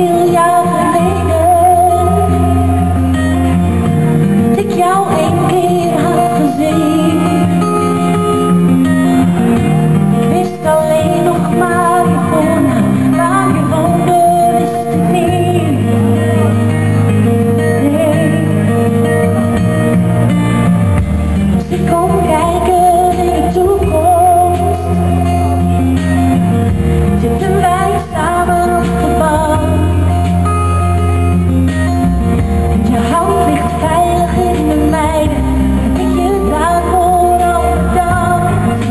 zoveel jaar geleden dat ik jou één keer had gezien. Ik wist alleen nog maar je voornaam, waar je woonde wist ik niet. Nee. Als ik kom kijken in de toekomst, zitten wij samen op de bank. Je hand ligt veilig in de mijne, ik je daarvoor al bedankt.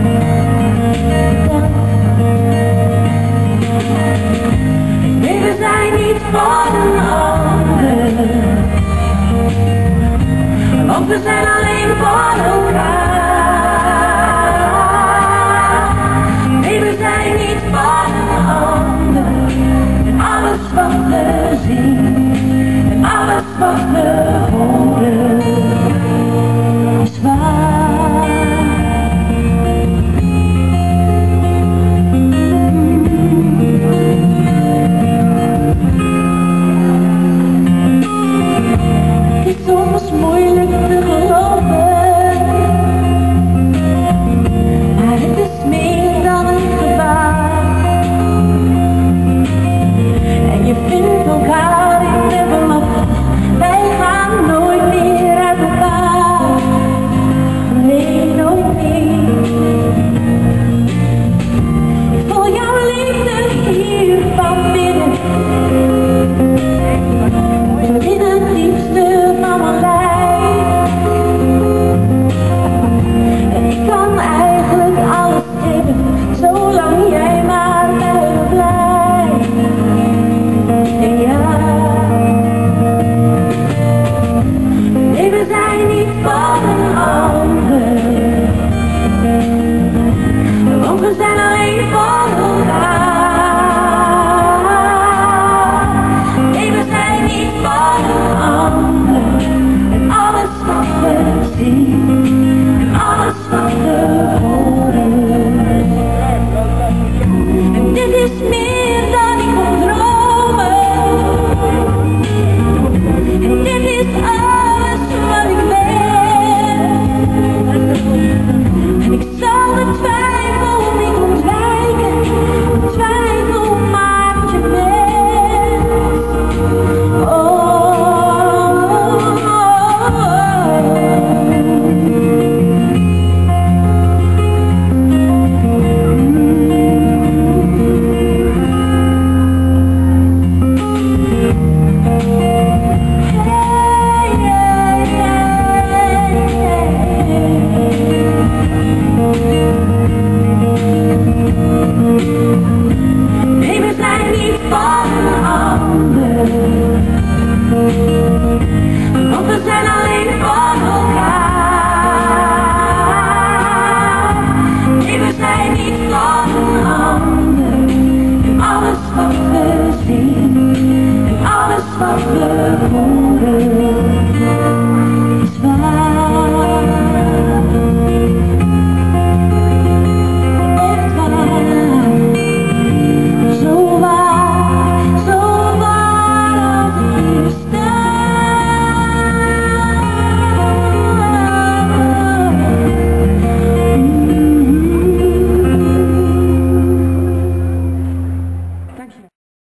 Nee, we zijn niet van een ander, want we zijn alleen van elkaar. Nee, we zijn niet van een ander, en alles wat we zien, en alles wat we horen.